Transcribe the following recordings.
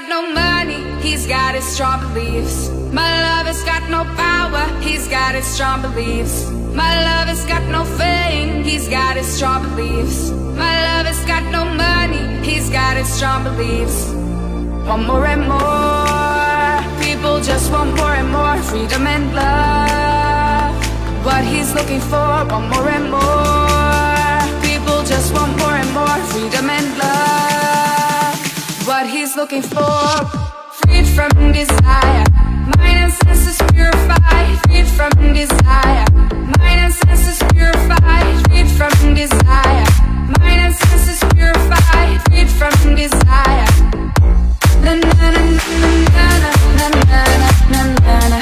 no money, he's got his strong beliefs. My lover's got no power, he's got his strong beliefs. My lover's got no fame, he's got his strong beliefs. My lover's got no money, he's got his strong beliefs. Want more and more, people just want more and more freedom and love. What he's looking for, want more and more, people just want more and more freedom and love. What he's looking for, freed from desire, mind and senses purified, freed from desire, mind and senses purified, freed from desire, mind and senses purified, freed from desire. Na na na na na na na na na na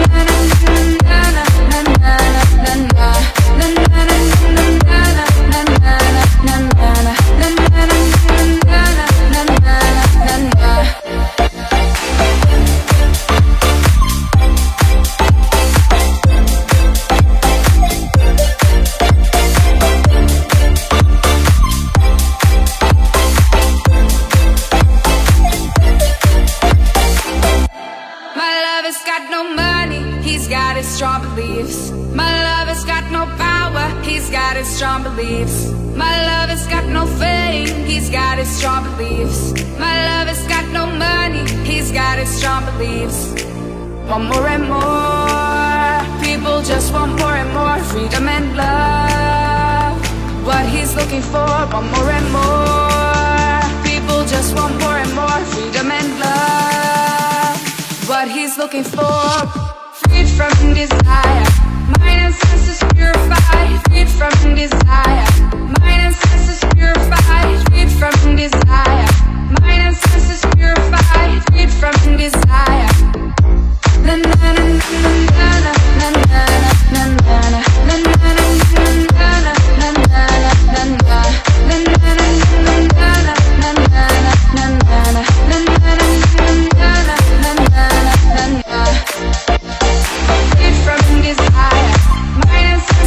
strong beliefs. My lover's got no power, he's got his strong beliefs. My lover's got no fame, he's got his strong beliefs. My lover's got no money, he's got his strong beliefs. Want more and more, people just want more and more freedom and love. What he's looking for, want more and more, people just want more and more freedom and love. What he's looking for, freed from desire, mind and senses purified, freed from desire, mind and senses purified, freed from desire, mind and senses purified, freed from desire. Na na na na na na na na na from desire, mind and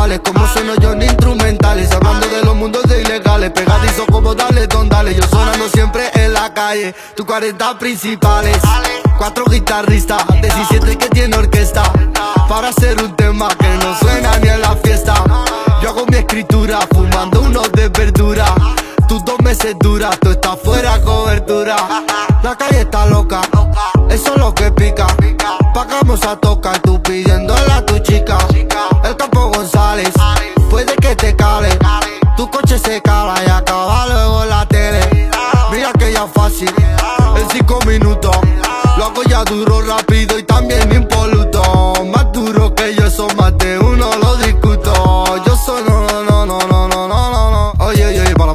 sales, como sueno yo en instrumentales, hablando de los mundos de ilegales, pegadizo como dale, don dale. Yo sonando siempre en la calle, tus 40 principales, 4 guitarristas, 17 que tiene orquesta, para hacer un tema que no suena ni en la fiesta. Yo hago mi escritura, fumando unos de verdura. Tus 2 meses duras, tú estás fuera cobertura. La calle está loca, eso es lo que pica. Pagamos a tocar, tú pidiéndole a tu chica. El Campo González, puede que te cale. Tu coche se cala y acaba luego en la tele. Mira que ya fácil, en 5 minutos. Lo hago ya duro, rápido y también impoluto. Más duro que yo, eso más de uno lo discuto. Yo soy no. Oye, para.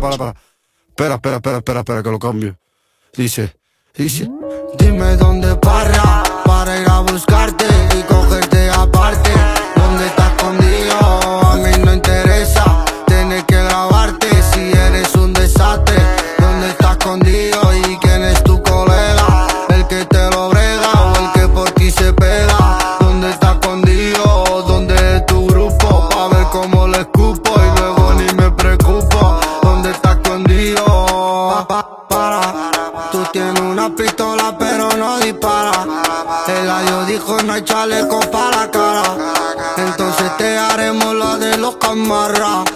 Espera, que lo cambio. Dice. Dime dónde para ir a buscarte y cogerte aparte. ¿Dónde estás escondido? A mí no interesa tener que grabarte si eres un desastre. ¿Dónde estás escondido y quién es tu colega? El que te lo brega o el que por ti se pega. ¿Dónde estás escondido? ¿Dónde es tu grupo? Pa' ver cómo le escupo y luego ni me preocupo. ¿Dónde estás escondido? Para. Tú tienes una pistola pero no dispara. El ayo dijo no hay chaleco para la cara. Entonces te haremos la de los camarras.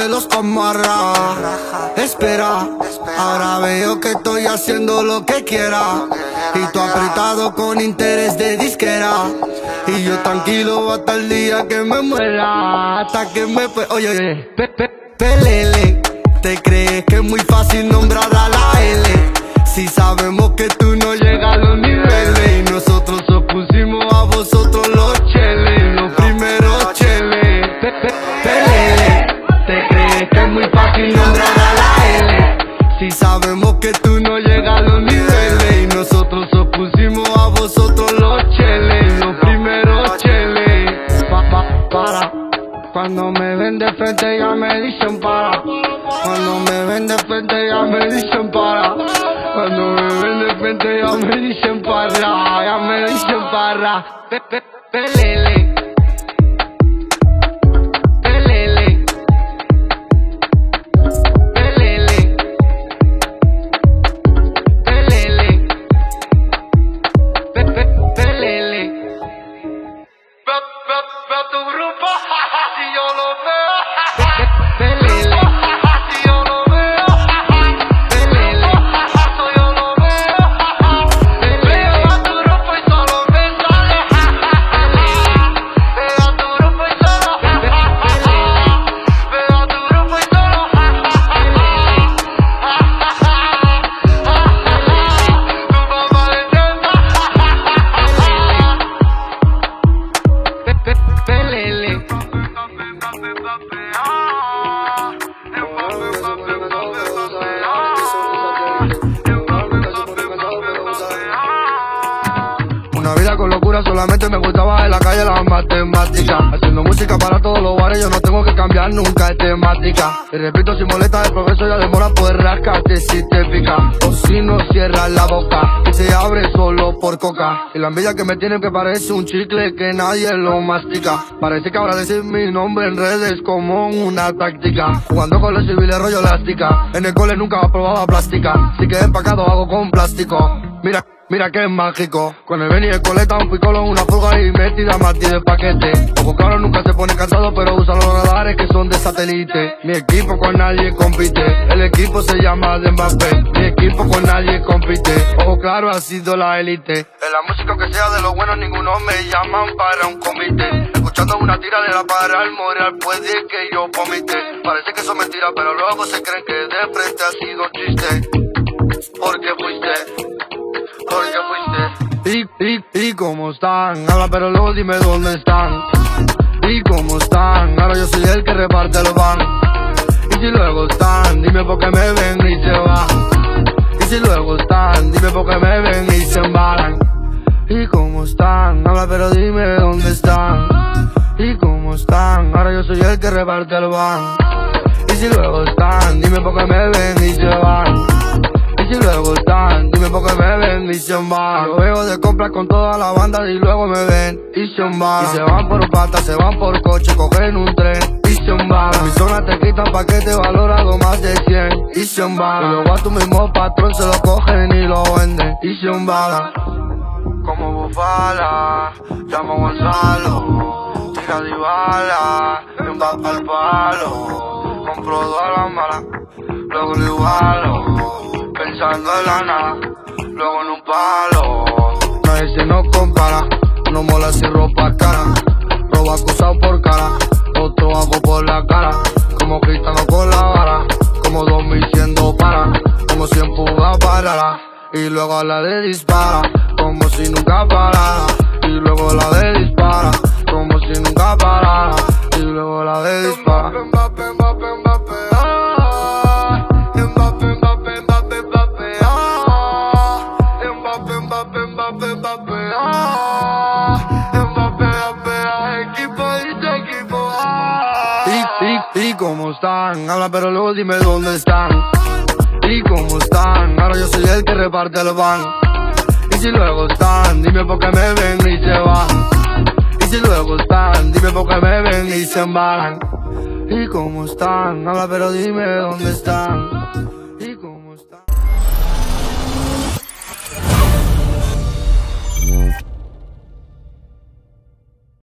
Espera, ahora veo que estoy haciendo lo que quiera. Y tú apretado con interés de disquera. Y yo tranquilo hasta el día que me muera. Hasta que me... Oye, pelele. ¿Te crees que es muy fácil nombrar a la L? Si sabemos que tú no llegas a los niveles. Y nosotros os pusimos a vosotros los cheles, los primeros cheles. Pelele. ¿Te crees que es muy fácil nombrar a la L? Si sabemos que tú no llegas a los niveles. Y nosotros os pusimos a vosotros los cheles, los primeros cheles. Para. Cuando me ven de frente ya me dicen para. Cuando me ven de frente ya me dicen para. Cuando me ven de frente ya me dicen para. Pelele. Veo tu grupo, si yo lo veo. Pelele. Si yo lo veo. Pelele. Yo lo veo. Veo a tu grupo y solo me sale. Veo a tu grupo y solo. Veo a tu grupo y solo. Tu mamá le encanta. Pelele. Una vida con locura, solamente me gustaba en la calle las matemáticas. Haciendo música para todos los bares, yo no tengo que cambiar nunca de temática. Te repito, si molesta el progreso ya demora, pues rascate si te pica. O si no cierras la boca, que se abre solo por coca. Y la envidia que me tiene que parece un chicle que nadie lo mastica. Parece que ahora decir mi nombre en redes como una táctica. Jugando con los civiles rollo elástica. En el cole nunca probaba plástica. Si quedé empacado hago con plástico. Mira que es mágico. Con el Benny y el coleta, un picolo, una fuga y metida Martí de paquete. Ojo claro, nunca se pone cansado, pero usa los radares que son de satélite. Mi equipo con nadie compite. El equipo se llama de Mbappé. Mi equipo con nadie compite. Ojo claro, ha sido la élite. En la música que sea de los buenos, ninguno me llaman para un comité. Escuchando una tiradera para el moral, puede que yo vomite. Parece que son mentiras, pero luego se creen que de frente ha sido chiste. Porque fuiste. ¿Y cómo están? Habla pero luego dime dónde están. ¿Y cómo están? Ahora yo soy el que reparte los van. Y si luego están, dime por qué me ven y se van. Y si luego están, dime por qué me ven y se embalan. ¿Y cómo están? Habla pero dime dónde están. ¿Y cómo están? Ahora yo soy el que reparte el van. Y si luego están, dime por qué me ven y se van. Y Y si luego están, dime por qué me ven y se van. Yo veo de compras con toda la banda y luego me ven y se van. Y se van por pata, se van por coche, cogen un tren y se van. En mi zona te quitan paquete valorado más de 100 y se van. Y luego a tu mismo patrón se lo cogen y lo venden y se van. Como bufala, llamo a Gonzalo, tira de bala, empapa al palo, compro dos a la mala, luego lo igualo, pensando en la nada, luego en un palo. Nadie se nos compara, no mola sin ropa cara, robo acusado por cara, otro hago por la cara, como gitano con la vara, como 2000 siendo para, como 100 pugas parara, y luego la de dispara, como si nunca parara, y luego la de dispara, como si nunca parara, y luego la de dispara. Mbappé, Mbappé, Mbappé, ah. Mbappé, Mbappé, Mbappé, Mbappé, ah. Mbappé, Mbappé, Mbappé, Mbappé, ah. Mbappé, Mbappé, ah. Equipo dice equipo, ah. ¿Y cómo están? Habla pero luego dime dónde están. ¿Y cómo están? Ahora yo soy el que reparte el pan. Y si luego están, dime por qué me ven y se van. Y si luego están, dime por qué me ven y se van. ¿Y cómo están? Habla pero dime dónde están.